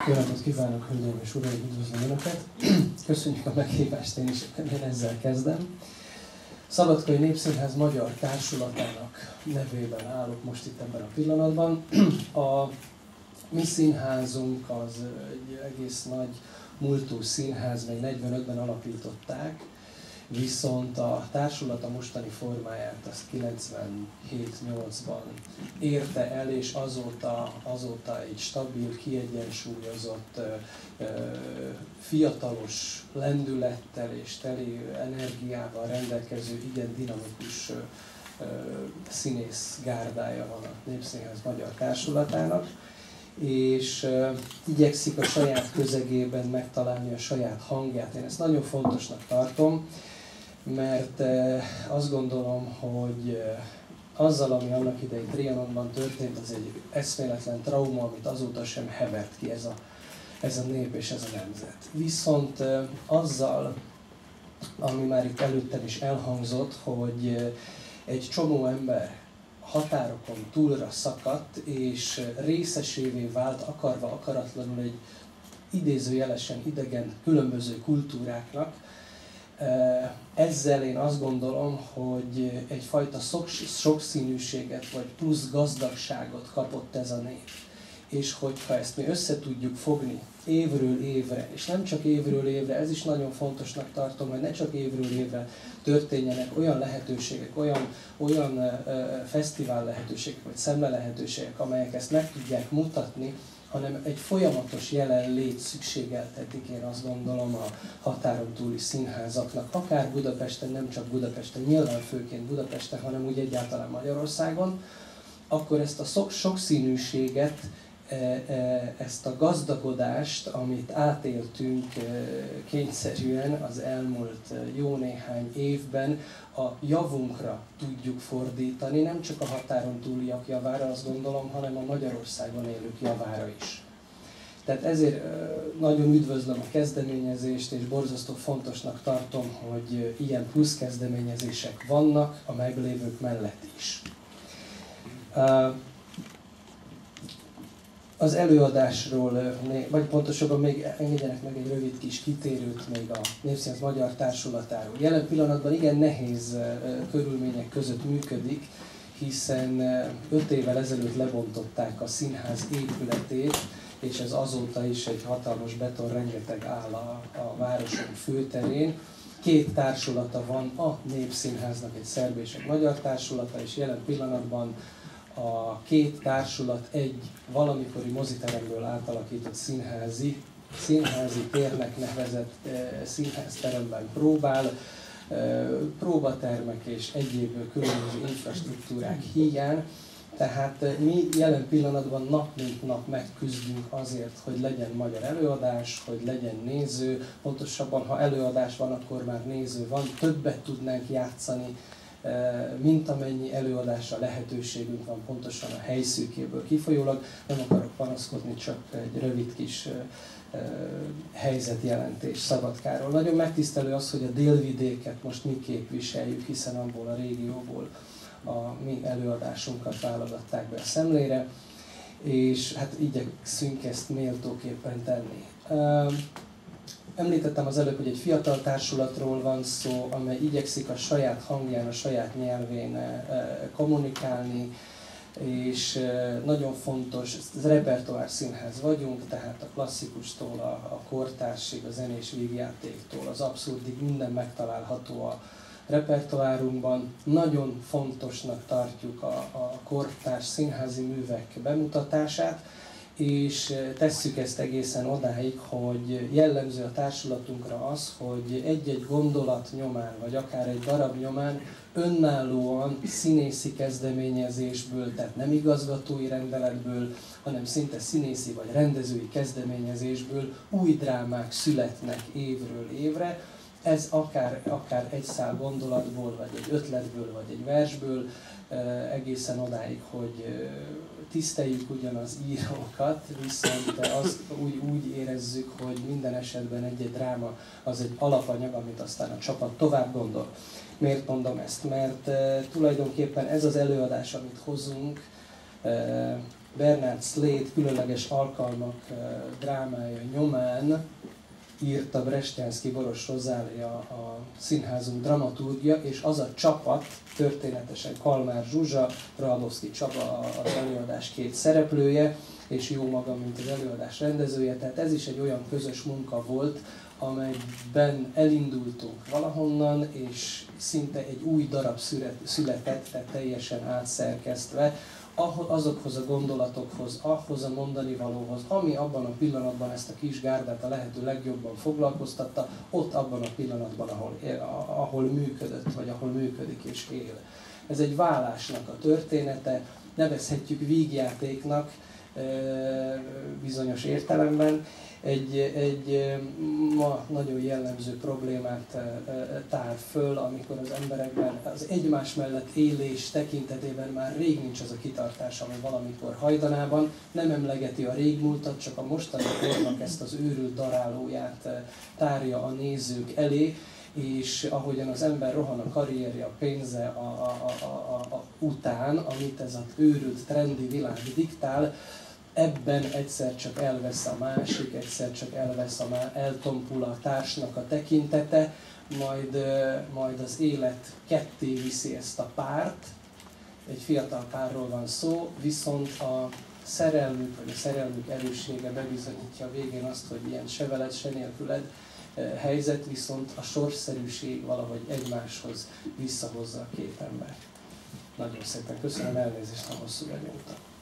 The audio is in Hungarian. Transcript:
Jó napot kívánok, hölgyeim és uraim, üdvözlöm Önöket! Köszönjük a meghívást, én ezzel kezdem. Szabadkai Népszínház Magyar Társulatának nevében állok most itt ebben a pillanatban. A mi színházunk az egy egész nagy múltú színház, még 45-ben alapították, viszont a társulat a mostani formáját azt 97-8-ban érte el, és azóta egy stabil, kiegyensúlyozott, fiatalos lendülettel és teli energiával rendelkező, igen dinamikus színész gárdája van a Népszínház Magyar Társulatának, és igyekszik a saját közegében megtalálni a saját hangját. Én ezt nagyon fontosnak tartom, mert azt gondolom, hogy azzal, ami annak idején Trianonban történt, az egy eszméletlen trauma, amit azóta sem hevert ki ez a nép és ez a nemzet. Viszont azzal, ami már itt előttem is elhangzott, hogy egy csomó ember határokon túlra szakadt, és részesévé vált akarva akaratlanul egy idézőjelesen idegen különböző kultúráknak. Ezzel én azt gondolom, hogy egyfajta sokszínűséget vagy plusz gazdagságot kapott ez a nép. És hogyha ezt mi össze tudjuk fogni évről évre, és nem csak évről évre, ez is nagyon fontosnak tartom, hogy ne csak évről évre történjenek olyan lehetőségek, olyan fesztivál lehetőségek, vagy szemle lehetőségek, amelyek ezt meg tudják mutatni, hanem egy folyamatos jelenlét szükségeltetik, én azt gondolom, a határon túli színházaknak, akár Budapesten, nem csak Budapesten, nyilván főként Budapesten, hanem úgy egyáltalán Magyarországon, akkor ezt a sokszínűséget, ezt a gazdagodást, amit átéltünk kényszerűen az elmúlt jó néhány évben, a javunkra tudjuk fordítani, nem csak a határon túliak javára, azt gondolom, hanem a Magyarországon élők javára is. Tehát ezért nagyon üdvözlöm a kezdeményezést, és borzasztó fontosnak tartom, hogy ilyen plusz kezdeményezések vannak a meglévők mellett is. Az előadásról, vagy pontosabban még engedjenek meg egy rövid kis kitérőt még a Népszínház Magyar Társulatáról. Jelen pillanatban igen nehéz körülmények között működik, hiszen 5 évvel ezelőtt lebontották a színház épületét, és ez azóta is egy hatalmas beton rengeteg áll a városunk főterén. 2 társulata van a Népszínháznak, egy szerb és egy magyar társulata, és jelen pillanatban a 2 társulat egy valamikori moziteremből átalakított színházi térnek nevezett színházteremben próbál, próbatermek és egyéb különböző infrastruktúrák hiány. Tehát mi jelen pillanatban nap mint nap megküzdünk azért, hogy legyen magyar előadás, hogy legyen néző, pontosabban ha előadás van, akkor már néző van, többet tudnánk játszani, mint amennyi előadásra lehetőségünk van, pontosan a helyszűkéből kifolyólag. Nem akarok panaszkodni, csak egy rövid kis helyzetjelentés Szabadkáról. Nagyon megtisztelő az, hogy a délvidéket most mi képviseljük, hiszen abból a régióból a mi előadásunkat válogatták be a szemlére, és hát igyekszünk ezt méltóképpen tenni. Említettem az előbb, hogy egy fiatal társulatról van szó, amely igyekszik a saját hangján, a saját nyelvén kommunikálni, és nagyon fontos, ez repertoár színház vagyunk, tehát a klasszikustól a kortársig, a zenés vígjátéktól, az abszurdig minden megtalálható a repertoárunkban. Nagyon fontosnak tartjuk a kortárs színházi művek bemutatását, és tesszük ezt egészen odáig, hogy jellemző a társulatunkra az, hogy egy-egy gondolat nyomán, vagy akár egy darab nyomán önállóan színészi kezdeményezésből, tehát nem igazgatói rendeletből, hanem szinte színészi vagy rendezői kezdeményezésből új drámák születnek évről évre. Ez akár egy szál gondolatból, vagy egy ötletből, vagy egy versből, egészen odáig, hogy tiszteljük ugyan az írókat, viszont azt úgy érezzük, hogy minden esetben egy-egy dráma az egy alapanyag, amit aztán a csapat tovább gondol. Miért mondom ezt? Mert tulajdonképpen ez az előadás, amit hozunk, Bernard Slade Különleges alkalmak drámája nyomán írta Brestjánszky Boros Rozália a színházunk dramaturgia, és az a csapat, történetesen Kalmár Zsuzsa, Radowski Csaba az előadás két szereplője, és jó magam, mint az előadás rendezője. Tehát ez is egy olyan közös munka volt, amelyben elindultunk valahonnan, és szinte egy új darab született, tehát teljesen átszerkesztve, azokhoz a gondolatokhoz, ahhoz a mondani valóhoz, ami abban a pillanatban ezt a kis gárdát a lehető legjobban foglalkoztatta, ott abban a pillanatban, ahol működött, vagy ahol működik és él. Ez egy válásnak a története, nevezhetjük vígjátéknak bizonyos értelemben, egy ma nagyon jellemző problémát tár föl, amikor az emberekben az egymás mellett élés tekintetében már rég nincs az a kitartás, ami valamikor hajdanában, nem emlegeti a régmúltat, csak a mostani kornak ezt az őrült darálóját tárja a nézők elé, és ahogyan az ember rohan a karrierje, a pénze után, amit ez az őrült, trendi világ diktál, ebben egyszer csak elvesz a másik, egyszer csak eltompul a társnak a tekintete, majd az élet ketté viszi ezt a párt. Egy fiatal párról van szó, viszont a szerelmük, vagy a szerelmük erőssége bebizonyítja a végén azt, hogy ilyen se veled, se nélküled helyzet, viszont a sorszerűség valahogy egymáshoz visszahozza a két embert. Nagyon szépen köszönöm, elnézést, ha hosszú vagyok.